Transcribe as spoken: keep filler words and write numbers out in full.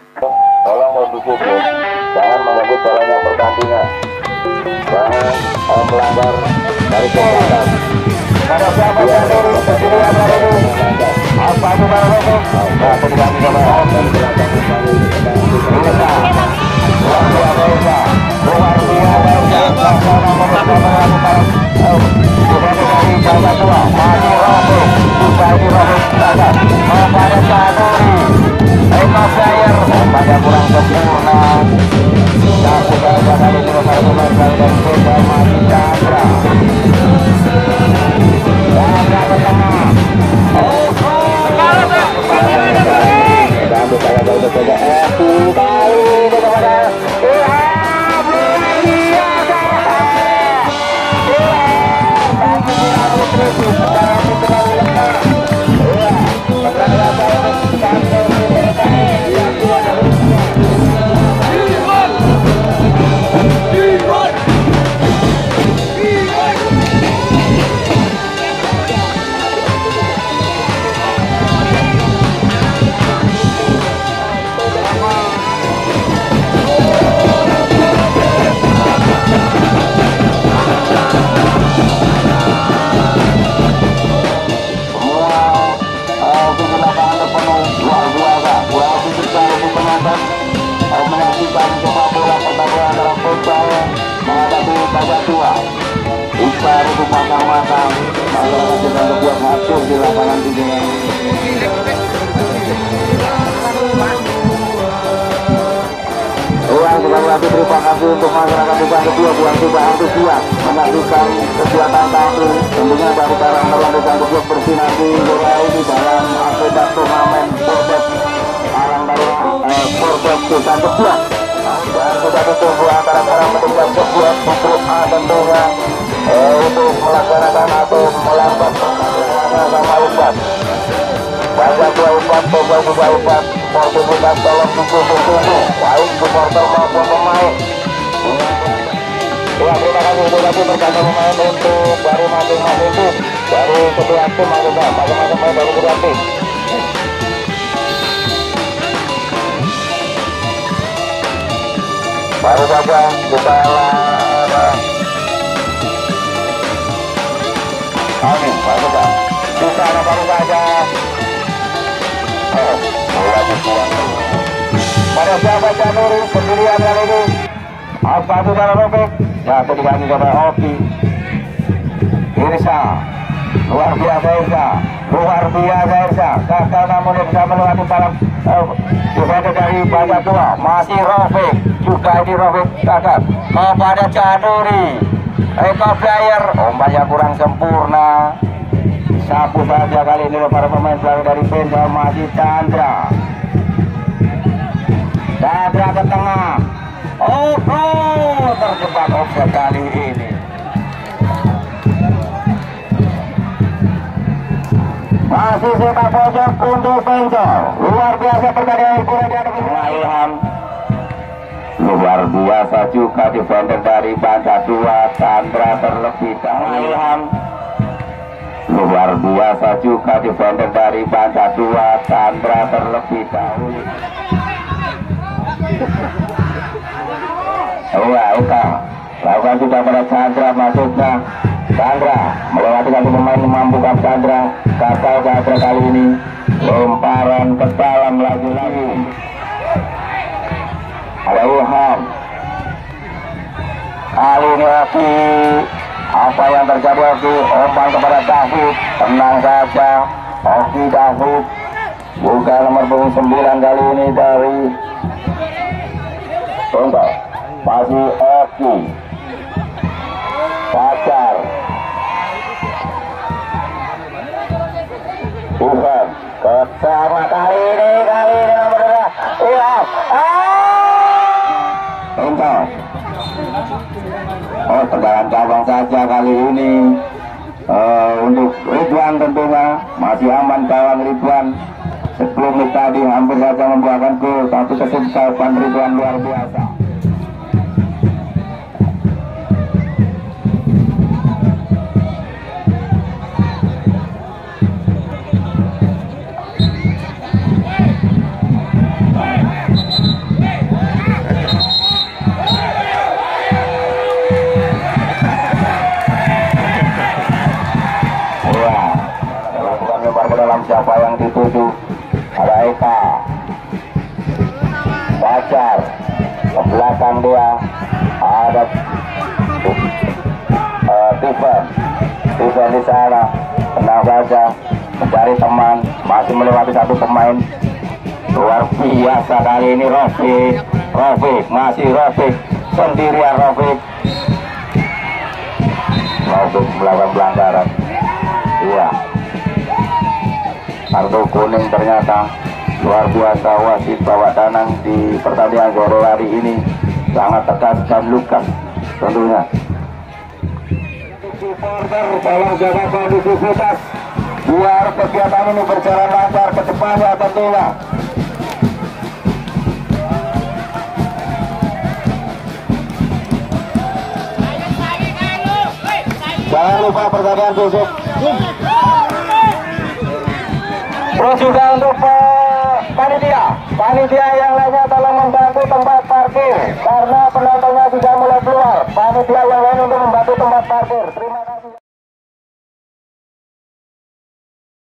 Tolong mendukung, jangan mengganggu jalannya pertandingan, jangan uh, melanggar dari kesehatan. Pada siapa yang lurus kesediaan hari ini? Apa itu para rokok? Nah, ketika kita bahas dan belakang kembali Indonesia, luar biasa Indonesia, luar biasa Indonesia. Laksana bersama dengan para sudah dari jalan dua, masih rokok, sudah di rokok dasar, pada Canuri, Eko Player, pada kurang sempurna. Satu saja kali ini para pemain kali dan kita masih Chandra. Chandra ke tengah. Oh, dan kita gagal bekerja. Eh, kembali kepada Ilham Lunia. Ilham Putri secara putra lemah. Iya, pertandingan saya sampai yang dua dari menyaksikan sepak bola pertandingan antara Persebaya menghadapi Bajak Tua. Ispar itu matang-matang, masyarakat sedang berbuat hancur di lapangan tinjauan. Uang sekali lagi terima kasih untuk masyarakat Tuban kedua buang sudah antusias menyaksikan kegiatan kami. Tentunya dari dalam melanjutkan kegiatan bersih nanti Gorau di dalam agenda turnamen Portep Alang dari Portep Tuban kedua. Dan sudah ditunggu antara para meningkat kedua untuk A tentunya eh, untuk melaksanakan atau melambat sama Ubat. Banyak dua Ubat, coba juga Ubat. Portugis dalam tunggu-tunggu baik supporter maupun pemain. Ya, terima kasih sudah lagi berkata pemain untuk dari masing-masing tim, dari kedua tim maksudnya masing-masing pemain dari kedua tim. Baru saja kita lakukan kami maksudnya di sana baru saja. Oh, mulai dibuang. Pada siapa Canuri sendirian kali ini? Apa itu para robek? Ya, ketika ini coba Oki Irsa, luar biasa Irsa, luar biasa Irsa. Gagal namun bisa melewati para defender dari Bajak Tua. Masih Robek, juga ini Robek gagal. Kepada Canuri, Eko Player, ombaknya kurang sempurna. Sapu saja kali ini para pemain selalu dari Penza masih Chandra. Chandra ke tengah. Oh, oh terjebak offside kali ini. Masih sepak pojok untuk Penza. Luar biasa pertandingan bola di atas Ilham. Luar biasa juga defender dari Bajak Tua. Chandra terlebih dahulu. Ilham. Luar biasa juga defender dari Bajak Tua. Chandra terlebih dahulu. Oh ya, oke. Lakukan juga pada Chandra masuknya. Chandra melewati satu pemain memampukan Chandra. Gagal Chandra kali ini. Lemparan ke dalam lagi-lagi. Ada Ilham. Kali ini Oki. Apa yang terjadi Oki? Umpan kepada David. Tenang saja. Oki David. Bukan nomor punggung sembilan kali ini dari Tunggu. Masih Oki. Pacar. Ilham. Pertama kali ini, kali ini nomor dua. Ilham. Tunggu. Oh, tendangan cabang saja kali ini. Uh, untuk Ridwan tentunya masih aman gawang Ridwan. Sebelum tadi hampir saja membuahkan gol, tapi kesuksesan Ridwan luar biasa. tujuh ada Eka Fajar, ke belakang dia ada uh, Tiffen Tiffen di sana, tenang saja mencari teman, masih melewati satu pemain luar biasa kali ini. Rofik Rofik masih Rofik sendirian. Rofik Rofik melakukan pelanggaran. Iya, kartu kuning ternyata. Luar biasa wasit Bawa Danang di pertandingan sore hari ini, sangat tegas dan lugas tentunya. Supporter tolong jaga kondisivitas biar kegiatan ini berjalan lancar ke depannya tentunya. Jangan lupa pertandingan besok. Terus juga untuk panitia, panitia yang lainnya tolong membantu tempat parkir karena penontonnya sudah mulai